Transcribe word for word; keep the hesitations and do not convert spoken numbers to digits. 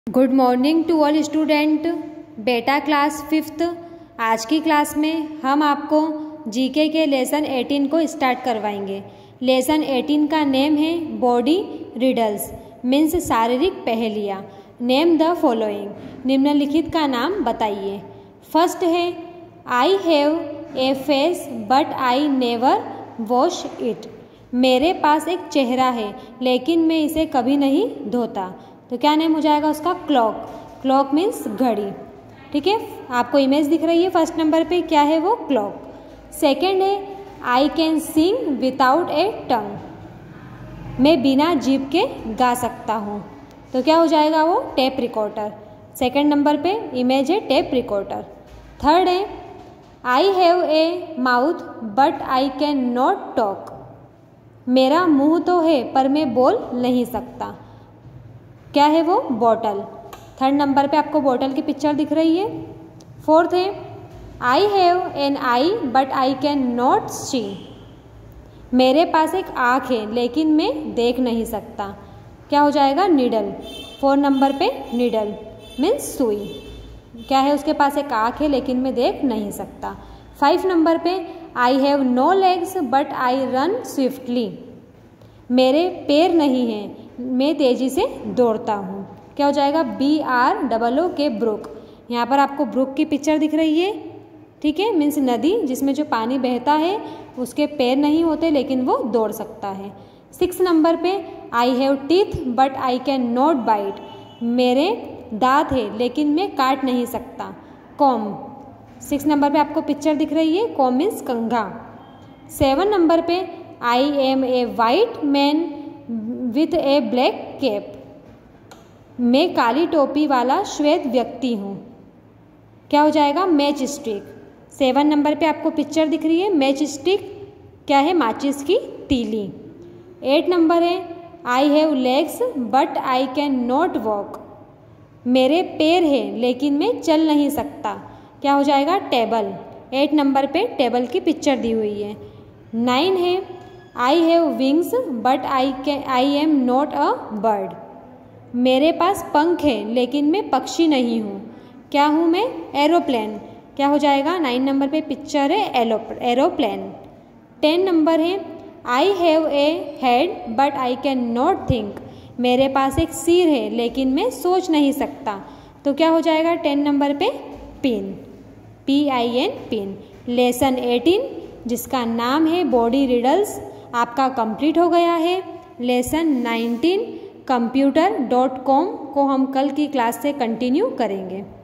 Good morning to all student. बेटा class fifth. आज की क्लास में हम आपको जीके के लेसन एटीन को स्टार्ट करवाएंगे। लेसन एटीन का नेम है बॉडी रिडल्स मीन्स शारीरिक पहेलियाँ। नेम द फॉलोइंग, निम्नलिखित का नाम बताइए। फर्स्ट है I have a face but I never wash it. मेरे पास एक चेहरा है लेकिन मैं इसे कभी नहीं धोता। तो क्या नेम हो जाएगा उसका? क्लॉक। क्लॉक मीन्स घड़ी। ठीक है, आपको इमेज दिख रही है फर्स्ट नंबर पे, क्या है वो? क्लॉक। सेकंड है आई कैन सिंग विदाउट ए टंग। मैं बिना जीभ के गा सकता हूँ। तो क्या हो जाएगा वो? Tape recorder. सेकंड नंबर पे इमेज है टेप रिकॉर्डर। थर्ड है I have a mouth but I can not talk. मेरा मुंह तो है पर मैं बोल नहीं सकता। क्या है वो? बॉटल। थर्ड नंबर पे आपको बॉटल की पिक्चर दिख रही है। फोर्थ है I have an eye but I can not see. मेरे पास एक आँख है लेकिन मैं देख नहीं सकता। क्या हो जाएगा? नीडल। फोर नंबर पे नीडल मीन्स सुई। क्या है? उसके पास एक आँख है लेकिन मैं देख नहीं सकता। फाइव नंबर पे I have no legs but I run swiftly. मेरे पैर नहीं हैं, मैं तेज़ी से दौड़ता हूँ। क्या हो जाएगा? बी आर डबल ओ के ब्रुक। यहाँ पर आपको ब्रुक की पिक्चर दिख रही है। ठीक है, मीन्स नदी जिसमें जो पानी बहता है उसके पैर नहीं होते लेकिन वो दौड़ सकता है। सिक्स नंबर पे I have teeth but I can not bite. मेरे दांत है लेकिन मैं काट नहीं सकता। कॉम। सिक्स नंबर पे आपको पिक्चर दिख रही है, कॉम मीन्स कंघा। सेवन नंबर पे I am a white man with a black cap. मैं काली टोपी वाला श्वेत व्यक्ति हूँ। क्या हो जाएगा? Match stick. सेवन नंबर पे आपको पिक्चर दिख रही है, मैच स्टिक क्या है? माचिस की तीली। एट नंबर है I have legs but I can not walk. मेरे पैर हैं लेकिन मैं चल नहीं सकता। क्या हो जाएगा? टेबल। एट नंबर पे टेबल की पिक्चर दी हुई है। नाइन है I have wings but I can I am not a bird. मेरे पास पंख है लेकिन मैं पक्षी नहीं हूँ। क्या हूँ मैं? एरोप्लेन। क्या हो जाएगा? नाइन नंबर पे पिक्चर है एरोप्लेन। टेन नंबर है I have a head but I can not think. मेरे पास एक सिर है लेकिन मैं सोच नहीं सकता। तो क्या हो जाएगा? टेन नंबर पे pin, P I N, pin. Lesson eighteen जिसका नाम है बॉडी रिडल्स आपका कंप्लीट हो गया है। Lesson nineteen computer dot com को हम कल की क्लास से कंटिन्यू करेंगे।